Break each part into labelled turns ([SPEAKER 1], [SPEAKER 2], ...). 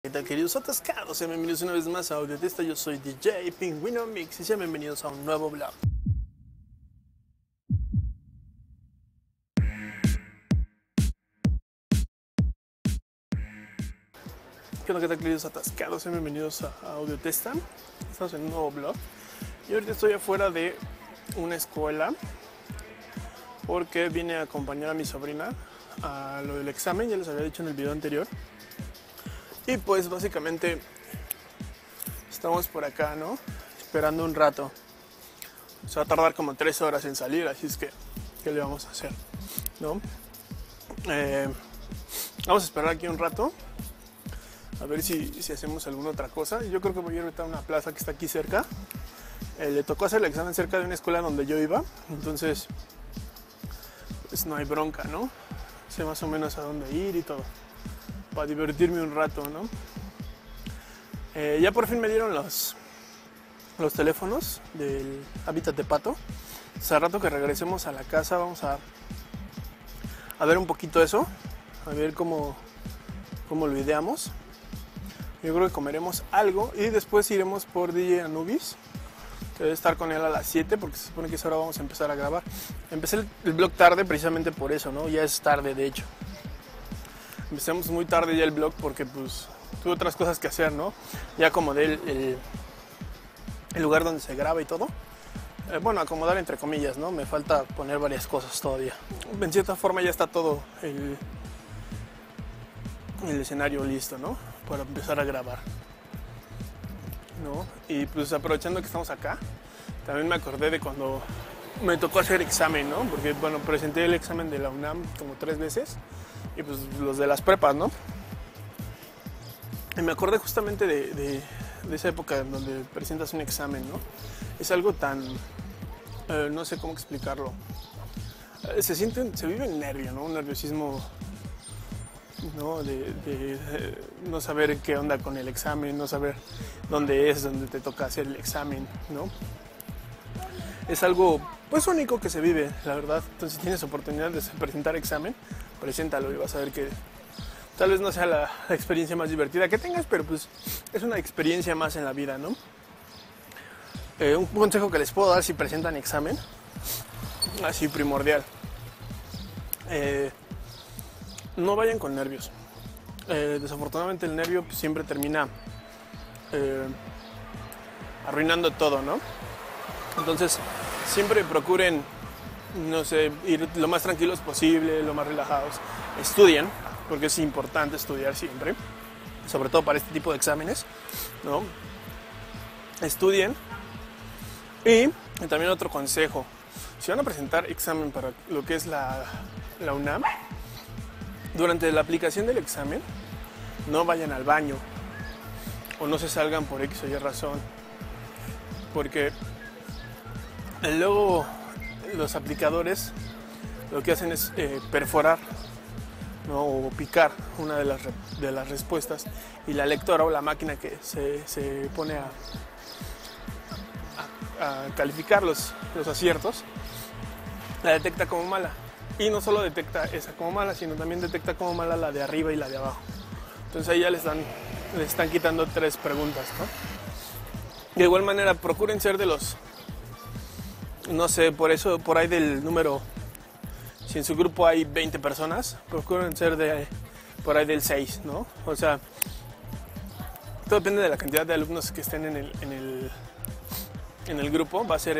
[SPEAKER 1] ¿Qué tal, queridos atascados? Sean bienvenidos una vez más a Audiotesta. Yo soy DJ Pingüino Mix y sean bienvenidos a un nuevo vlog. ¿Qué onda, qué tal, queridos atascados? Sean bienvenidos a Audiotesta. Estamos en un nuevo vlog y ahorita estoy afuera de una escuela porque vine a acompañar a mi sobrina a lo del examen. Ya les había dicho en el video anterior. Y pues básicamente estamos por acá, ¿no? Esperando un rato. Se va a tardar como 3 horas en salir, así es que ¿qué le vamos a hacer? ¿No? Vamos a esperar aquí un rato a ver si hacemos alguna otra cosa. Yo creo que voy a ir ahorita a una plaza que está aquí cerca. Le tocó hacer el examen cerca de una escuela donde yo iba, entonces pues no hay bronca, ¿no? Sé más o menos a dónde ir y todo, para divertirme un rato, ¿no? Ya por fin me dieron los teléfonos del hábitat de pato. Hace rato que regresemos a la casa vamos a ver un poquito eso, a ver cómo lo ideamos. Yo creo que comeremos algo y después iremos por DJ Anubis, que debe estar con él a las 7 porque se supone que esa hora vamos a empezar a grabar. Empecé el vlog tarde precisamente por eso, ¿no? Ya es tarde, de hecho. Empezamos muy tarde ya el vlog porque pues tuve otras cosas que hacer, ¿no? Ya acomodé el lugar donde se graba y todo. Bueno, acomodar entre comillas, ¿no? Me falta poner varias cosas todavía. En cierta forma ya está todo el escenario listo, ¿no? Para empezar a grabar, ¿no? Y pues aprovechando que estamos acá, también me acordé de cuando me tocó hacer examen, ¿no? Porque bueno, presenté el examen de la UNAM como 3 veces y pues los de las prepas, ¿no? Y me acordé justamente de esa época en donde presentas un examen, ¿no? Es algo tan... no sé cómo explicarlo. Se vive el nervio, ¿no? Un nerviosismo, ¿no? De no saber qué onda con el examen, no saber dónde te toca hacer el examen, ¿no? Es algo, pues, único que se vive, la verdad. Entonces, si tienes oportunidad de presentar examen, preséntalo y vas a ver que tal vez no sea la experiencia más divertida que tengas, pero pues es una experiencia más en la vida, ¿no? Un consejo que les puedo dar si presentan examen, así primordial, no vayan con nervios. Desafortunadamente el nervio pues, siempre termina arruinando todo, ¿no? Entonces siempre procuren, no sé, ir lo más tranquilos posible, lo más relajados. Estudien, porque es importante estudiar siempre, sobre todo para este tipo de exámenes, ¿no? Estudien. Y también otro consejo, si van a presentar examen para lo que es la UNAM, durante la aplicación del examen no vayan al baño o no se salgan por X o Y razón, porque luego los aplicadores lo que hacen es perforar, ¿no? O picar una de las respuestas y la lectora o la máquina que se pone a calificar los aciertos la detecta como mala, y no solo detecta esa como mala, sino también detecta como mala la de arriba y la de abajo. Entonces ahí ya le están quitando 3 preguntas, ¿no? De igual manera procuren ser de los, no sé, por ahí del número, si en su grupo hay 20 personas, procuren ser por ahí del 6, ¿no? O sea, todo depende de la cantidad de alumnos que estén en el grupo, va a ser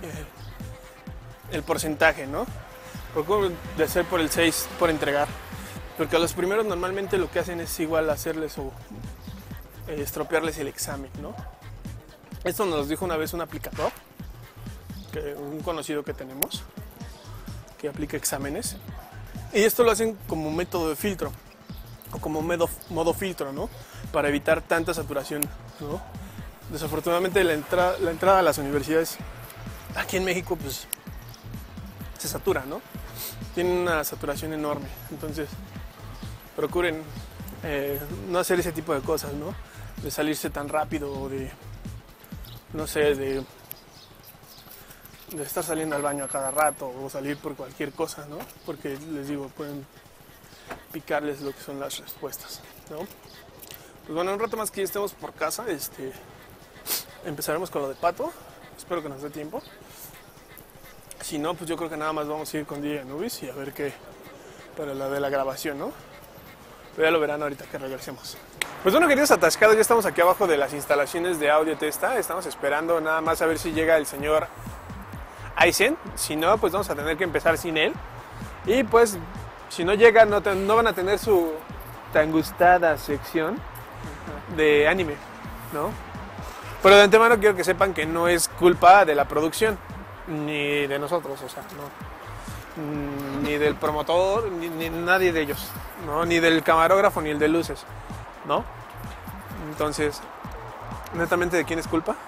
[SPEAKER 1] el porcentaje, ¿no? Procuro de ser por el 6 por entregar, porque a los primeros normalmente lo que hacen es igual hacerles o estropearles el examen, ¿no? Esto nos lo dijo una vez un aplicador, un conocido que tenemos, que aplica exámenes, y esto lo hacen como método de filtro, o como modo filtro, ¿no? Para evitar tanta saturación, ¿no? Desafortunadamente la entrada a las universidades aquí en México pues se satura, ¿no? Tienen una saturación enorme, entonces procuren no hacer ese tipo de cosas, ¿no? De salirse tan rápido o de, no sé, de estar saliendo al baño a cada rato o salir por cualquier cosa, ¿no? Porque les digo, pueden picarles lo que son las respuestas, ¿no? Pues bueno, un rato más que ya estemos por casa, empezaremos con lo de Pato. Espero que nos dé tiempo. Si no, pues yo creo que nada más vamos a ir con DJ Anubis y a ver qué para la de la grabación, ¿no? Pero ya lo verán ahorita que regresemos. Pues bueno, queridos atascados, ya estamos aquí abajo de las instalaciones de Audio Testa. Estamos esperando nada más a ver si llega el señor Aizen. Si no, pues vamos a tener que empezar sin él. Y pues, si no llega, no van a tener su tan gustada sección de anime, ¿no? Pero de antemano quiero que sepan que no es culpa de la producción, ni de nosotros, o sea, no. Ni del promotor, ni nadie de ellos, ¿no? Ni del camarógrafo, ni el de luces, ¿no? Entonces, netamente, ¿de quién es culpa?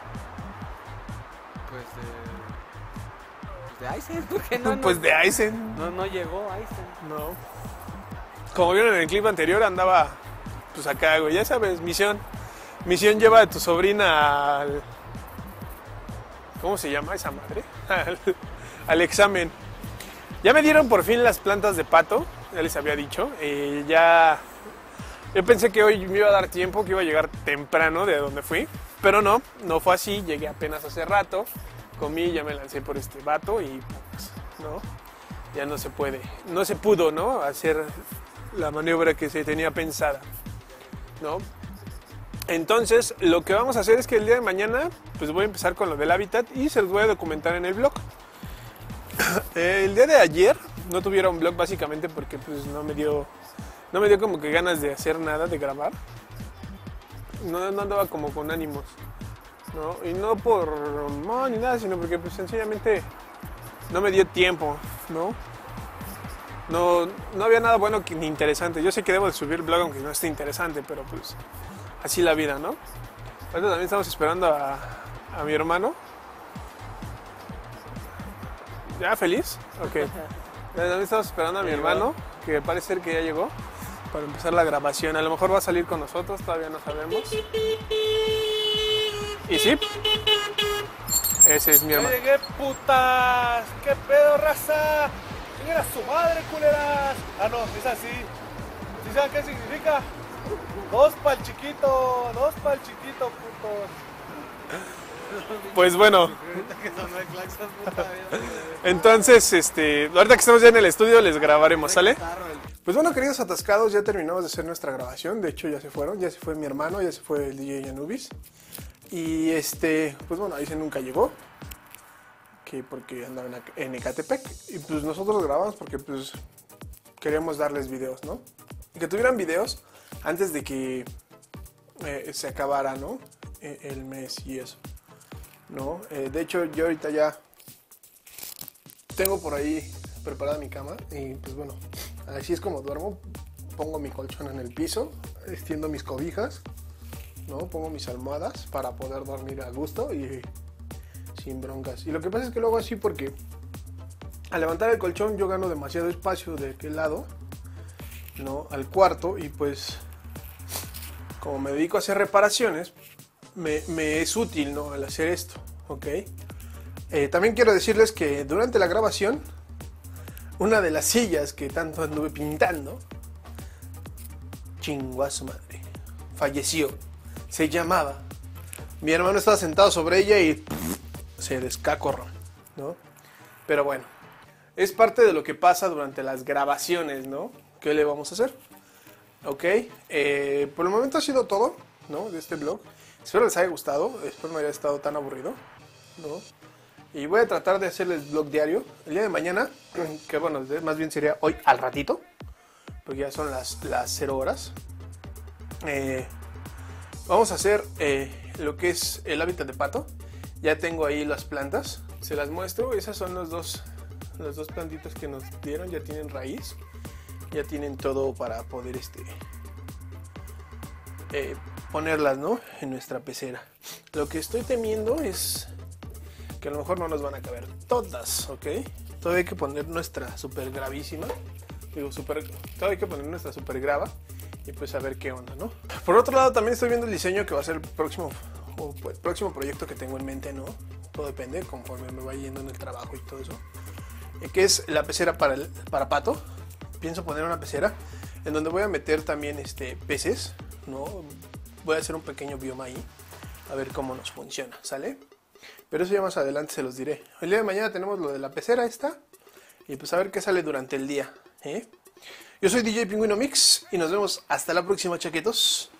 [SPEAKER 2] Pues de Aizen, ¿por qué no?
[SPEAKER 1] Pues de Aizen.
[SPEAKER 2] No llegó Aizen.
[SPEAKER 1] No. Como vieron en el clip anterior, andaba pues acá, güey, ya sabes, misión lleva a tu sobrina al... ¿Cómo se llama esa madre? al examen. Ya me dieron por fin las plantas de Pato, ya les había dicho. Yo pensé que hoy me iba a dar tiempo, que iba a llegar temprano de donde fui, pero no fue así. Llegué apenas hace rato, comí, ya me lancé por este vato y pues, no, ya no se pudo, ¿no? Hacer la maniobra que se tenía pensada, ¿no? Entonces, lo que vamos a hacer es que el día de mañana, pues voy a empezar con lo del hábitat y se los voy a documentar en el blog. El día de ayer no tuvieron blog básicamente porque pues no me dio como que ganas de hacer nada, de grabar. No andaba como con ánimos, ¿no? Y no por no ni nada, sino porque pues sencillamente no me dio tiempo, ¿no? No había nada bueno ni interesante. Yo sé que debo de subir el blog aunque no esté interesante, pero pues así la vida, ¿no? Ahorita también estamos esperando a mi hermano. ¿Ya feliz? Ok. También estamos esperando a mi hermano, que parece ser que ya llegó, para empezar la grabación. A lo mejor va a salir con nosotros, todavía no sabemos. Y sí, ese es mi hermano.
[SPEAKER 3] ¡Llegué, putas! ¿Qué pedo, raza? ¿Quién era su madre, culeras? Ah, no, es así. ¿Sí saben qué significa? Dos pa'l chiquito, putos.
[SPEAKER 1] Pues bueno. Entonces, ahorita que estamos ya en el estudio les grabaremos, ¿sale? Pues bueno, queridos atascados, ya terminamos de hacer nuestra grabación. De hecho, ya se fueron, ya se fue mi hermano, ya se fue el DJ Anubis. Y pues bueno, Aizen nunca llegó, que porque andaba en Ecatepec. Y pues nosotros grabamos porque pues queríamos darles videos, ¿no? Y que tuvieran videos antes de que se acabara, ¿no? El mes y eso, ¿no? De hecho, yo ahorita ya tengo por ahí preparada mi cama y pues bueno, así es como duermo. Pongo mi colchón en el piso, extiendo mis cobijas, ¿no? Pongo mis almohadas para poder dormir a gusto y sin broncas. Y lo que pasa es que lo hago así porque al levantar el colchón yo gano demasiado espacio de aquel lado, ¿no? Al cuarto, y pues como me dedico a hacer reparaciones, me es útil, ¿no? Al hacer esto, ¿ok? También quiero decirles que durante la grabación, una de las sillas que tanto anduve pintando, chingó a su madre, falleció. Se llamaba. Mi hermano estaba sentado sobre ella y se descacorró, ¿no? Pero bueno, es parte de lo que pasa durante las grabaciones, ¿no? ¿Qué le vamos a hacer? Ok, por el momento ha sido todo, ¿no? De este vlog. Espero les haya gustado, espero no haya estado tan aburrido, ¿no? Y voy a tratar de hacerles vlog diario. El día de mañana, que bueno, más bien sería hoy al ratito, porque ya son las 0 horas. Vamos a hacer lo que es el hábitat de Pato. Ya tengo ahí las plantas, se las muestro. Esas son las dos plantitas que nos dieron, ya tienen raíz. Ya tienen todo para poder ponerlas, ¿no? En nuestra pecera. Lo que estoy temiendo es que a lo mejor no nos van a caber todas, ¿ok? Todavía hay que poner nuestra super gravísima. Todavía hay que poner nuestra super grava y pues a ver qué onda, ¿no? Por otro lado, también estoy viendo el diseño que va a ser el próximo proyecto que tengo en mente, ¿no? Todo depende conforme me vaya yendo en el trabajo y todo eso. Que es la pecera para Pato. Pienso poner una pecera en donde voy a meter también peces, ¿no? Voy a hacer un pequeño bioma ahí, a ver cómo nos funciona, ¿sale? Pero eso ya más adelante se los diré. El día de mañana tenemos lo de la pecera esta, y pues a ver qué sale durante el día, ¿eh? Yo soy DJ Pingüino Mix y nos vemos hasta la próxima, chaquetos.